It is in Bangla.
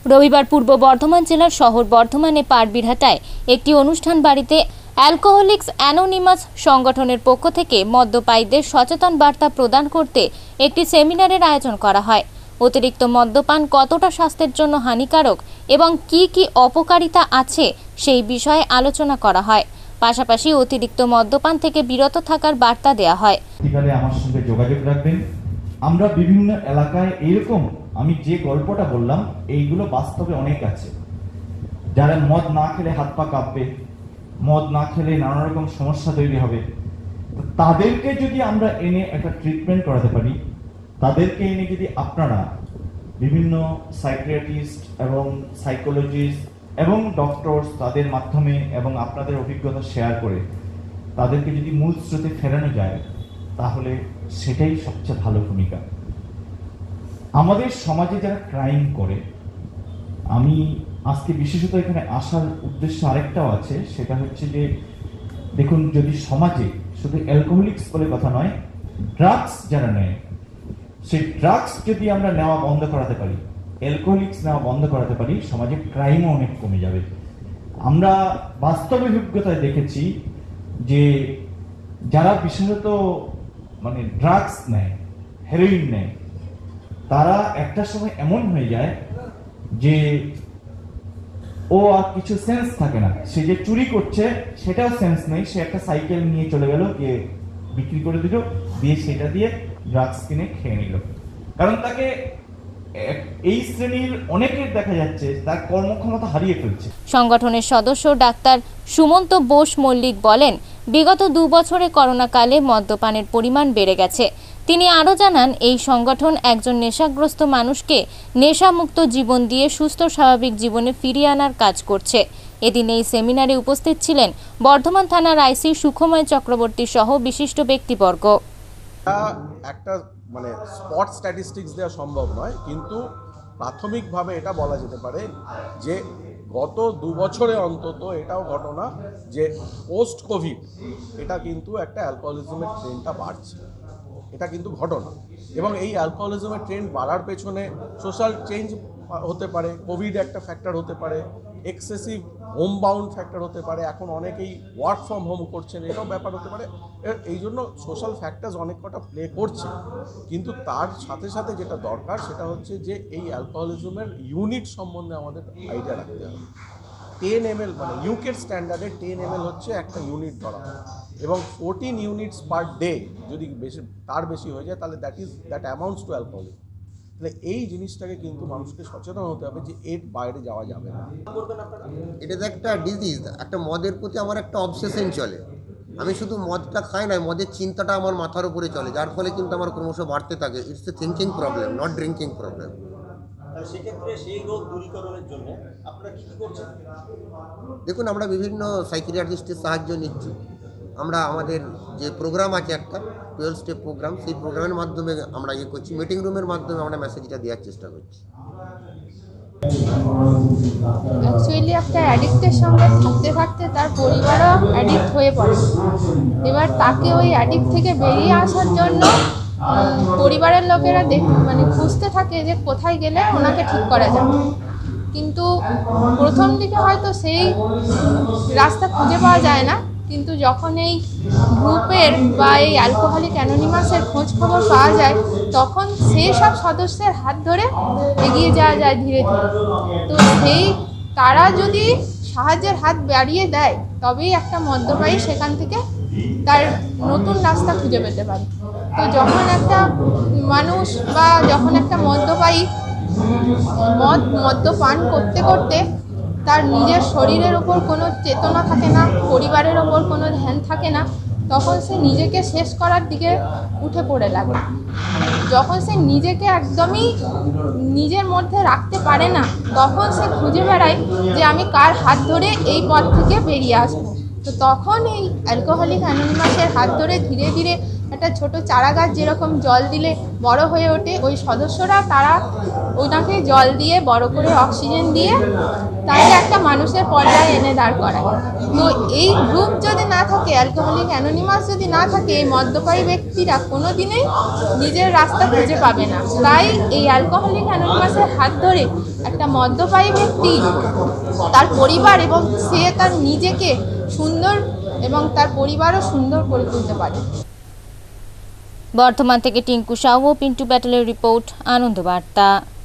রবিবার পূর্ব বর্ধমান জেলার শহর বর্ধমানে পারবিরহাটায় একটি অনুষ্ঠান বাড়িতে অ্যালকোহলিক্স অ্যানোনিমাস সংগঠনের পক্ষ থেকে মদ্যপায়ীদের সচেতন বার্তা প্রদান করতে একটি সেমিনারের আয়োজন করা হয়। অতিরিক্ত মদ্যপান কতটা স্বাস্থ্যের জন্য হানিকারক এবং কি অপকারিতা আছে সেই বিষয়ে আলোচনা করা হয়। পাশাপাশি অতিরিক্ত মদ্যপান থেকে বিরত থাকার বার্তা দেওয়া হয়। আমার সঙ্গে যোগাযোগ রাখবেন। আমরা বিভিন্ন এলাকায় এরকম আমি যে গল্পটা বললাম এইগুলো বাস্তবে অনেক আছে। যারা মদ না খেলে হাত পা কাঁপবে, মদ না খেলে নানা রকম সমস্যা তৈরি হবে, তাদেরকে যদি আমরা এনে একটা ট্রিটমেন্ট করাতে পারি, তাদেরকে এনে যদি আপনারা বিভিন্ন সাইকিয়াট্রিস্ট এবং সাইকোলজিস্ট এবং ডক্টরস তাদের মাধ্যমে এবং আপনাদের অভিজ্ঞতা শেয়ার করে তাদেরকে যদি মূল স্রোতে ফেরানো যায়, তাহলে সেটাই সবচেয়ে ভালো ভূমিকা। আমাদের সমাজে যারা ক্রাইম করে, আমি আজকে বিশেষত এখানে আসার উদ্দেশ্য আরেকটাও আছে, সেটা হচ্ছে যে দেখুন, যদি সমাজে শুধু অ্যালকোহলিক্স বলে কথা নয়, ড্রাগস যারা নেয়, সেই ড্রাগস যদি আমরা নেওয়া বন্ধ করাতে পারি, অ্যালকোহলিক্স নেওয়া বন্ধ করাতে পারি, সমাজে ক্রাইমও অনেক কমে যাবে। আমরা বাস্তব অভিজ্ঞতায় দেখেছি যে যারা বিশেষত ড্রাগস নেয়, হেরোইন নেয়, তারা একটা সময় এমন হয়ে যায় যে ও আর কিছু সেন্স থাকে না। সে যে চুরি করছে সেটাও সেন্স নেই, সে একটা সাইকেল নিয়ে চলে গেল, গিয়ে বিক্রি করে দিল, দিয়ে সেটা দিয়ে ড্রাগস কিনে খেয়ে নিল। কারণ তাকে এই শ্রেণীর অনেকের দেখা যাচ্ছে তার কর্মক্ষমতা হারিয়ে ফেলছে। সংগঠনের সদস্য ডাক্তার সুমন্ত বোস মল্লিক বলেন, বিগত 2 বছরে করোনাকালে মদ্যপানের পরিমাণ বেড়ে গেছে। তিনি আরও জানান, এই সংগঠন একজন নেশাগ্রস্ত মানুষকে নেশামুক্ত জীবন দিয়ে সুস্থ স্বাভাবিক জীবনে ফিরিয়ে আনার কাজ করছে। এদিন এই সেমিনারে উপস্থিত ছিলেন বর্ধমান থানার আইসি সুখময় চক্রবর্তী সহ বিশিষ্ট ব্যক্তিবর্গ। একটা স্পট স্ট্যাটিস্টিক্স দেওয়া সম্ভব নয়, কিন্তু প্রাথমিকভাবে এটা বলা যেতে পারে যে গত 2 বছরে অন্তত এটাও ঘটনা যে পোস্ট কোভিড এটা কিন্তু একটা অ্যালকোহলিজমের ট্রেন্ডটা বাড়ছে, এটা কিন্তু ঘটনা। এবং এই অ্যালকোহলিজমের ট্রেন্ড বাড়ার পেছনে সোশ্যাল চেঞ্জ হতে পারে, কোভিড একটা ফ্যাক্টর হতে পারে, এক্সেসিভ হোম বাউন্ড ফ্যাক্টর হতে পারে, এখন অনেকেই ওয়ার্ক ফ্রম হোম করছেন, এটাও ব্যাপার হতে পারে। এই জন্য সোশ্যাল ফ্যাক্টরস অনেক কটা প্লে করছে, কিন্তু তার সাথে সাথে যেটা দরকার সেটা হচ্ছে যে এই অ্যালকোহলিজমের ইউনিট সম্বন্ধে আমাদের আইডিয়া রাখতে হবে। 10 ml ইউকের স্ট্যান্ডার্ডে 10 ml হচ্ছে একটা ইউনিট ধরা হয়, এবং 14 ইউনিটস পার ডে যদি তার বেশি হয়ে যায় তাহলে দ্যাট অ্যামাউন্টস টু অ্যালকোহলিজম। তাহলে এই জিনিসটাকে কিন্তু মানুষকে সচেতন হতে হবে যে এর বাইরে যাওয়া যাবে না। এটা তো একটা ডিজিজ, একটা মদের প্রতি আমার একটা অবসেশন চলে। আমি শুধু মদটা খাই না, মদের চিন্তাটা আমার মাথার উপরে চলে, যার ফলে কিন্তু আমার ক্রমশ বাড়তে থাকে। It's a thinking problem, not drinking problem. সেক্ষেত্রে সেই রোগ দূরীকরণের জন্য আপনারা কী করছেন? দেখুন, আমরা বিভিন্ন সাইকিয়াট্রিস্টের সাহায্য নিচ্ছি। আমরা আমাদের যে প্রোগ্রাম আছে একটা 12 স্টেপ প্রোগ্রাম, সেই প্রোগ্রামের মাধ্যমে আমরা করছি, মিটিং রুমের মাধ্যমে আমরা মেসেজটা দেওয়ার চেষ্টা করছি। অ্যাকচুয়ালি একটা অ্যাডিক্টের সঙ্গে থাকতে থাকতে তার পরিবারও অ্যাডিক্ট হয়ে পড়ে। এবার তাকে ওই অ্যাডিক্ট থেকে বেরিয়ে আসার জন্য পরিবারের লোকেরা খুঁজতে থাকে যে কোথায় গেলে ওনাকে ঠিক করা যাবে, কিন্তু প্রথম দিকে হয়তো সেই রাস্তা খুঁজে পাওয়া যায় না, কিন্তু যখন এই গ্রুপের বা এই অ্যালকোহলিক অ্যানোনিমাসের খোঁজ খবর পাওয়া যায়, তখন সেই সব সদস্যের হাত ধরে এগিয়ে যাওয়া যায় ধীরে ধীরে। তো তারা যদি সাহায্যের হাত বাড়িয়ে দেয়, তবেই একটা মদ্যপায়ী সেখান থেকে তার নতুন রাস্তা খুঁজে পেতে পারে। তো যখন একটা মানুষ বা যখন একটা মদ্যপায়ী মদ্যপান করতে করতে তার নিজের শরীরের ওপর কোনো চেতনা থাকে না, পরিবারের ওপর কোনো ধ্যান থাকে না, তখন সে নিজেকে শেষ করার দিকে উঠে পড়ে লাগে। যখন সে নিজেকে একদমই নিজের মধ্যে রাখতে পারে না, তখন সে খুঁজে বেড়ায় যে আমি কার হাত ধরে এই পথ থেকে বেরিয়ে আসবো। তো তখন এই অ্যালকোহলিক অ্যানোনিমাসের হাত ধরে ধীরে ধীরে একটা ছোট চারা গাছ যেরকম জল দিলে বড় হয়ে ওঠে, ওই সদস্যরা তারা ওনাকে জল দিয়ে বড় করে অক্সিজেন দিয়ে তাকে একটা মানুষের পর্যায়ে এনে দাঁড় করায়। তো এই গ্রুপ যদি না থাকে, অ্যালকোহলিক অ্যানোনিমাস যদি না থাকে, এই মদ্যপায়ী ব্যক্তিরা কোনো দিনই নিজের রাস্তা খুঁজে পাবে না। তাই এই অ্যালকোহলিক অ্যানোনিমাসের হাত ধরে একটা মদ্যপায়ী ব্যক্তি, তার পরিবার এবং সে তার নিজেকে সুন্দর এবং তার পরিবারও সুন্দর করে তুলতে পারে। বর্ধমান থেকে টিঙ্কু সাউ ও পিন্টু ব্যাটেলের রিপোর্ট, আনন্দ বার্তা।